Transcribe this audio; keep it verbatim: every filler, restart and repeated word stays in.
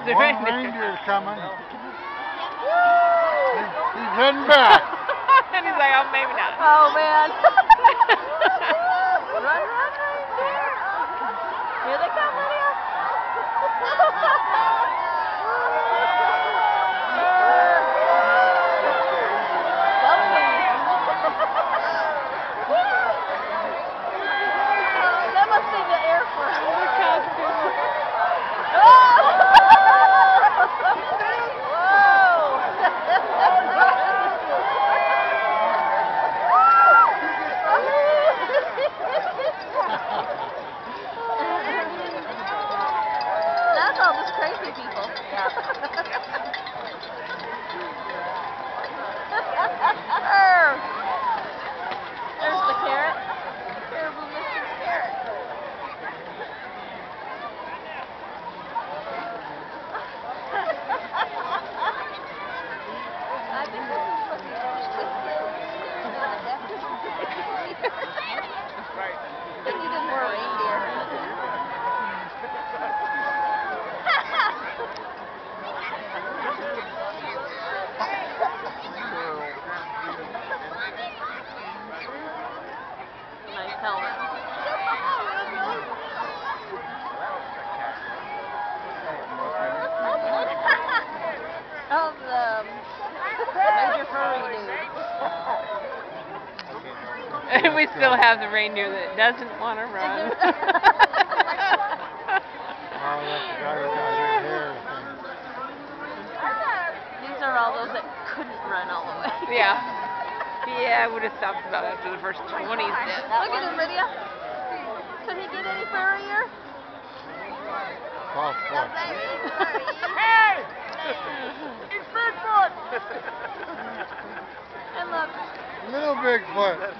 the One reindeer. reindeer's coming. He's, he's heading back. And he's like, oh, maybe not. Oh, man. Run, run, reindeer. Here they come, Lydia. That must be the air force. That's all those crazy people. There's the carrot. Terrible Mister Carrot. I think this is what the Right. They needed more reindeer. Nice helmet. Oh, the major furry dude. We still have the reindeer that doesn't want to run. Oh, that's the guy that got his hair. These are all those that couldn't run all the way. Yeah. Yeah, I would have stopped about after the first twenty steps. Look at him, Lydia. Could he get any furrier? False foot. Hey! It's Bigfoot! And look. Little Bigfoot.